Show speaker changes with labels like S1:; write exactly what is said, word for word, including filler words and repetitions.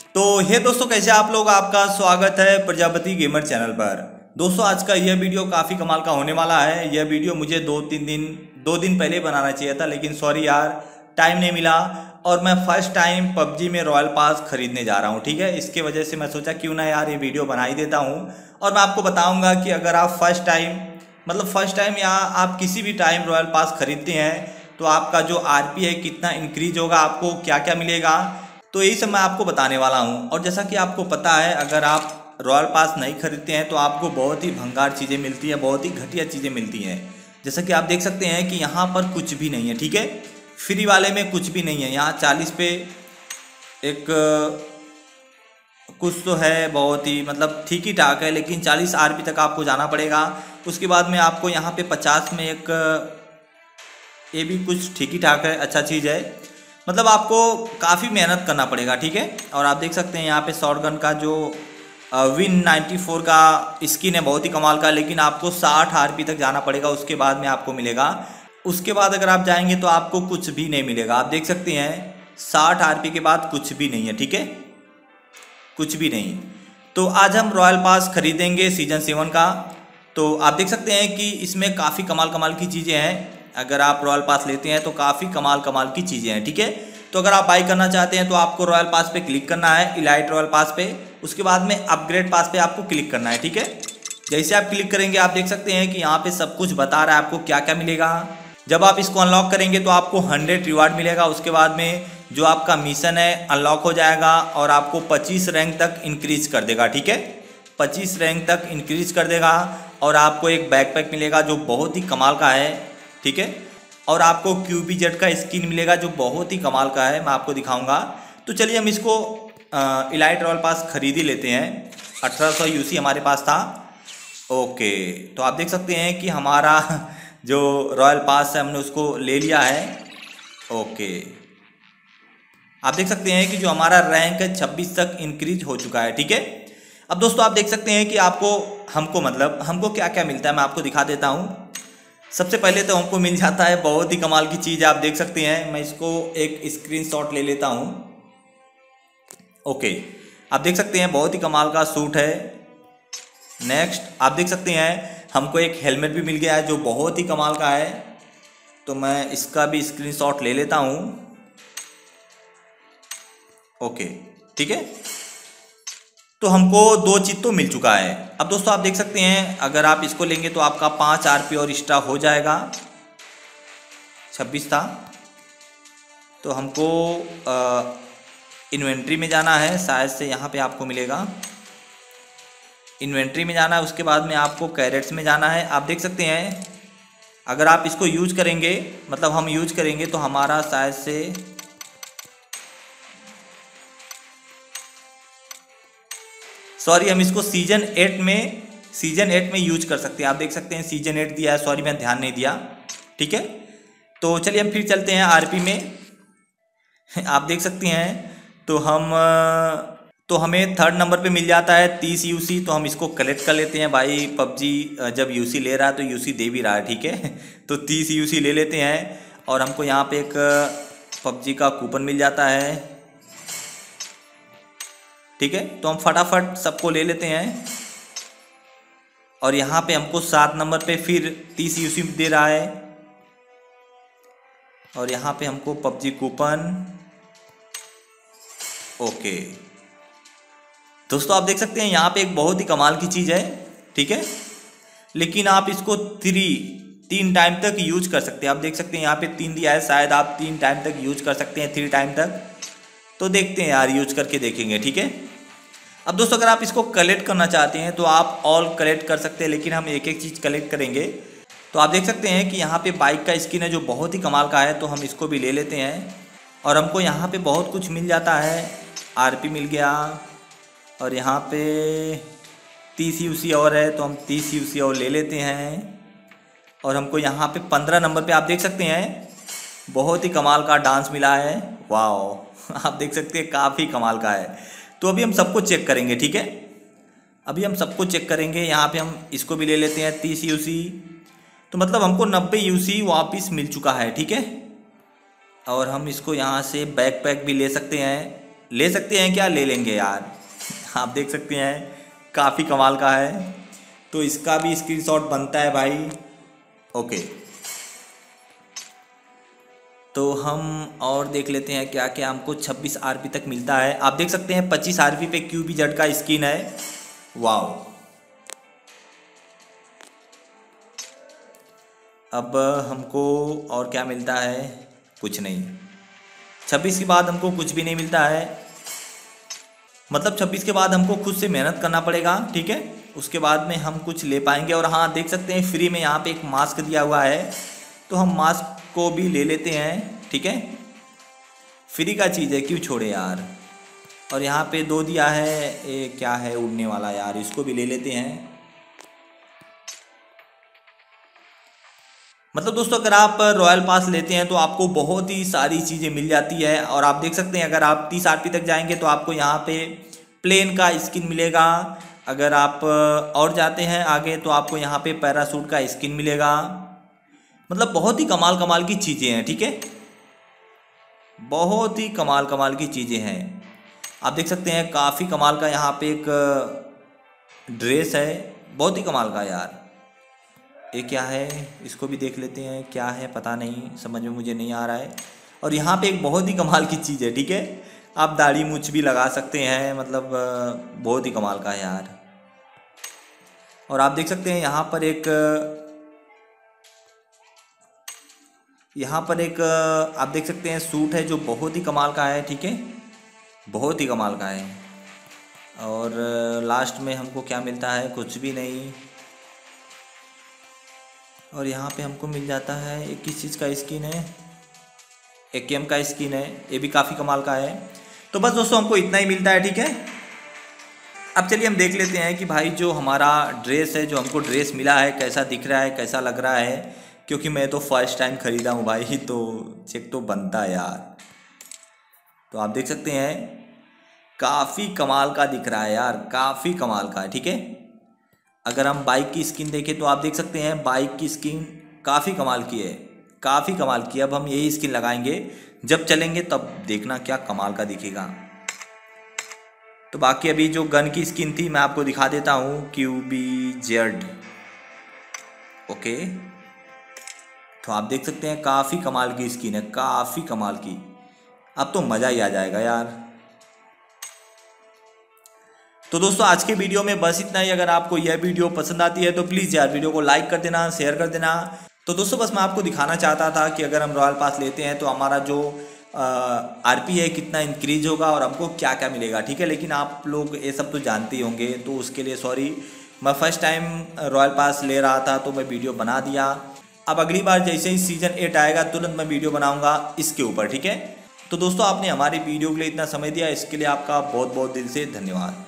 S1: तो हे दोस्तों, कैसे आप लोग। आपका स्वागत है प्रजापति गेमर चैनल पर। दोस्तों आज का यह वीडियो काफ़ी कमाल का होने वाला है। यह वीडियो मुझे दो तीन दिन दो दिन पहले बनाना चाहिए था, लेकिन सॉरी यार, टाइम नहीं मिला। और मैं फर्स्ट टाइम पबजी में रॉयल पास खरीदने जा रहा हूँ, ठीक है। इसके वजह से मैं सोचा क्यों ना यार ये वीडियो बना ही देता हूँ। और मैं आपको बताऊँगा कि अगर आप फर्स्ट टाइम मतलब फर्स्ट टाइम या आप किसी भी टाइम रॉयल पास खरीदते हैं तो आपका जो आरपी है कितना इंक्रीज होगा, आपको क्या क्या मिलेगा, तो यही सब मैं आपको बताने वाला हूं। और जैसा कि आपको पता है, अगर आप रॉयल पास नहीं खरीदते हैं तो आपको बहुत ही भंगार चीज़ें मिलती हैं, बहुत ही घटिया चीज़ें मिलती हैं। जैसा कि आप देख सकते हैं कि यहाँ पर कुछ भी नहीं है, ठीक है। फ्री वाले में कुछ भी नहीं है। यहाँ चालीस पे एक कुछ तो है, बहुत ही मतलब ठीक ही ठाक है, लेकिन चालीस आरपी तक आपको जाना पड़ेगा। उसके बाद में आपको यहाँ पे पचास में एक, ये भी कुछ ठीक ही ठाक है, अच्छा चीज़ है। मतलब आपको काफ़ी मेहनत करना पड़ेगा, ठीक है। और आप देख सकते हैं यहाँ पे शॉटगन का जो विन नाइन्टी फोर का स्किन है, बहुत ही कमाल का, लेकिन आपको साठ आरपी तक जाना पड़ेगा, उसके बाद में आपको मिलेगा। उसके बाद अगर आप जाएंगे तो आपको कुछ भी नहीं मिलेगा। आप देख सकते हैं साठ आरपी के बाद कुछ भी नहीं है, ठीक है, कुछ भी नहीं। तो आज हम रॉयल पास खरीदेंगे सीजन सेवन का। तो आप देख सकते हैं कि इसमें काफ़ी कमाल कमाल की चीज़ें हैं। अगर आप रॉयल पास लेते हैं तो काफ़ी कमाल कमाल की चीज़ें हैं, ठीक है। तो अगर आप बाई करना चाहते हैं तो आपको रॉयल पास पे क्लिक करना है, इलाइट रॉयल पास पे। उसके बाद में अपग्रेड पास पे आपको क्लिक करना है, ठीक है। जैसे आप क्लिक करेंगे आप देख सकते हैं कि यहाँ पे सब कुछ बता रहा है आपको क्या क्या मिलेगा। जब आप इसको अनलॉक करेंगे तो आपको हंड्रेड रिवार्ड मिलेगा। उसके बाद में जो आपका मिशन है अनलॉक हो जाएगा और आपको पच्चीस रैंक तक इंक्रीज कर देगा, ठीक है। पच्चीस रैंक तक इंक्रीज कर देगा और आपको एक बैकपैक मिलेगा जो बहुत ही कमाल का है, ठीक है। और आपको क्यूबी जेट का स्किन मिलेगा जो बहुत ही कमाल का है, मैं आपको दिखाऊंगा। तो चलिए हम इसको इलाइट रॉयल पास खरीद ही लेते हैं। अठारह सौ यूसी हमारे पास था। ओके, तो आप देख सकते हैं कि हमारा जो रॉयल पास है हमने उसको ले लिया है। ओके, आप देख सकते हैं कि जो हमारा रैंक है छब्बीस तक इंक्रीज हो चुका है, ठीक है। अब दोस्तों आप देख सकते हैं कि आपको हमको मतलब हमको क्या क्या मिलता है, मैं आपको दिखा देता हूँ। सबसे पहले तो हमको मिल जाता है बहुत ही कमाल की चीज़, आप देख सकते हैं। मैं इसको एक स्क्रीनशॉट ले लेता हूँ। ओके, आप देख सकते हैं बहुत ही कमाल का सूट है। नेक्स्ट आप देख सकते हैं हमको एक हेलमेट भी मिल गया है जो बहुत ही कमाल का है। तो मैं इसका भी स्क्रीनशॉट ले लेता हूँ। ओके, ठीक है। तो हमको दो चीज़ तो मिल चुका है। अब दोस्तों आप देख सकते हैं अगर आप इसको लेंगे तो आपका पाँच आरपी और एक्स्ट्रा हो जाएगा। छब्बीस था तो हमको इन्वेंट्री में जाना है, शायद से यहाँ पे आपको मिलेगा। इन्वेंट्री में जाना है, उसके बाद में आपको कैरेट्स में जाना है। आप देख सकते हैं अगर आप इसको यूज करेंगे, मतलब हम यूज करेंगे तो हमारा शायद से सॉरी हम इसको सीजन एट में सीजन एट में यूज कर सकते हैं। आप देख सकते हैं सीजन एट दिया है, सॉरी मैं ध्यान नहीं दिया, ठीक है। तो चलिए हम फिर चलते हैं आरपी में। आप देख सकते हैं तो हम तो हमें थर्ड नंबर पे मिल जाता है तीस यूसी। तो हम इसको कलेक्ट कर लेते हैं भाई। पबजी जब यूसी ले रहा है तो यूसी दे भी रहा है, ठीक है। तो तीस यूसी ले लेते हैं और हमको यहाँ पे एक पबजी का कूपन मिल जाता है, ठीक है। तो हम फटाफट सबको ले लेते हैं और यहाँ पे हमको सात नंबर पे फिर तीस यूसी दे रहा है और यहाँ पे हमको पबजी कूपन। ओके दोस्तों आप देख सकते हैं यहाँ पे एक बहुत ही कमाल की चीज़ है, ठीक है। लेकिन आप इसको थ्री तीन टाइम तक यूज कर सकते हैं। आप देख सकते हैं यहाँ पे तीन दिया है, शायद आप तीन टाइम तक यूज कर सकते हैं, थ्री टाइम तक। तो देखते हैं यार, यूज करके देखेंगे, ठीक है। अब दोस्तों अगर आप इसको कलेक्ट करना चाहते हैं तो आप ऑल कलेक्ट कर सकते हैं, लेकिन हम एक एक चीज़ कलेक्ट करेंगे। तो आप देख सकते हैं कि यहाँ पे बाइक का स्किन है जो बहुत ही कमाल का है, तो हम इसको भी ले लेते हैं। और हमको यहाँ पे बहुत कुछ मिल जाता है, आरपी मिल गया और यहाँ पे तीस यूसी और है तो हम तीस यूसी और ले लेते हैं। और हमको यहाँ पे पंद्रह नंबर पे आप देख सकते हैं बहुत ही कमाल का डांस मिला है, वाह। आप देख सकते हैं काफ़ी कमाल का है। तो अभी हम सबको चेक करेंगे, ठीक है। अभी हम सबको चेक करेंगे। यहाँ पे हम इसको भी ले लेते हैं तीस यूसी। तो मतलब हमको नब्बे यूसी वापस मिल चुका है, ठीक है। और हम इसको यहाँ से बैकपैक भी ले सकते हैं। ले सकते हैं क्या? ले लेंगे यार। आप देख सकते हैं काफ़ी कमाल का है, तो इसका भी स्क्रीनशॉट बनता है भाई। ओके, तो हम और देख लेते हैं क्या क्या हमको छब्बीस आरपी तक मिलता है। आप देख सकते हैं पच्चीस आरपी पे क्यूबी जेड का स्किन है। वाओ, अब हमको और क्या मिलता है? कुछ नहीं। छब्बीस के बाद हमको कुछ भी नहीं मिलता है, मतलब छब्बीस के बाद हमको खुद से मेहनत करना पड़ेगा, ठीक है। उसके बाद में हम कुछ ले पाएंगे। और हाँ, देख सकते हैं फ्री में यहाँ पे एक मास्क दिया हुआ है, तो हम मास्क को भी ले लेते हैं, ठीक है। फ्री का चीज़ है, क्यों छोड़े यार। और यहाँ पे दो दिया है, ये क्या है? उड़ने वाला यार, इसको भी ले लेते हैं। मतलब दोस्तों, अगर आप रॉयल पास लेते हैं तो आपको बहुत ही सारी चीज़ें मिल जाती है। और आप देख सकते हैं अगर आप तीस आरपी तक जाएंगे तो आपको यहाँ पे प्लेन का स्किन मिलेगा। अगर आप और जाते हैं आगे तो आपको यहाँ पे पैरासूट का स्किन मिलेगा। मतलब बहुत ही कमाल कमाल की चीज़ें हैं, ठीक है। बहुत ही कमाल कमाल की चीज़ें हैं। आप देख सकते हैं काफ़ी कमाल का यहाँ पे एक ड्रेस है, बहुत ही कमाल का यार। ये क्या है? इसको भी देख लेते हैं, क्या है पता नहीं, समझ में मुझे नहीं आ रहा है। और यहाँ पे एक बहुत ही कमाल की चीज़ है, ठीक है। आप दाढ़ी मूछ भी लगा सकते हैं, मतलब बहुत ही कमाल का है यार। और आप देख सकते हैं यहाँ पर एक यहाँ पर एक आप देख सकते हैं सूट है जो बहुत ही कमाल का है, ठीक है, बहुत ही कमाल का है। और लास्ट में हमको क्या मिलता है? कुछ भी नहीं। और यहाँ पे हमको मिल जाता है एक किस चीज़ का स्किन है, एक केम का स्किन है, ये भी काफ़ी कमाल का है। तो बस दोस्तों हमको इतना ही मिलता है, ठीक है। अब चलिए हम देख लेते हैं कि भाई जो हमारा ड्रेस है, जो हमको ड्रेस मिला है, कैसा दिख रहा है, कैसा लग रहा है। क्योंकि मैं तो फर्स्ट टाइम ख़रीदा हूँ भाई, तो चेक तो बनता है यार। तो आप देख सकते हैं काफ़ी कमाल का दिख रहा है यार, काफ़ी कमाल का है, ठीक है। अगर हम बाइक की स्किन देखें तो आप देख सकते हैं बाइक की स्किन काफ़ी कमाल की है, काफ़ी कमाल की। अब हम यही स्किन लगाएंगे, जब चलेंगे तब देखना क्या कमाल का दिखेगा। तो बाकी अभी जो गन की स्किन थी मैं आपको दिखा देता हूँ, क्यूबी जेड। ओके, तो आप देख सकते हैं काफ़ी कमाल की स्किन है, काफ़ी कमाल की। अब तो मज़ा ही आ जाएगा यार। तो दोस्तों आज के वीडियो में बस इतना ही। अगर आपको यह वीडियो पसंद आती है तो प्लीज़ यार वीडियो को लाइक कर देना, शेयर कर देना। तो दोस्तों बस मैं आपको दिखाना चाहता था कि अगर हम रॉयल पास लेते हैं तो हमारा जो आरपी है कितना इंक्रीज होगा और हमको क्या क्या मिलेगा, ठीक है। लेकिन आप लोग ये सब तो जानते ही होंगे, तो उसके लिए सॉरी। मैं फर्स्ट टाइम रॉयल पास ले रहा था तो मैं वीडियो बना दिया। अब अगली बार जैसे ही सीजन एट आएगा तुरंत मैं वीडियो बनाऊँगा इसके ऊपर, ठीक है। तो दोस्तों आपने हमारी वीडियो के लिए इतना समय दिया, इसके लिए आपका बहुत बहुत दिल से धन्यवाद।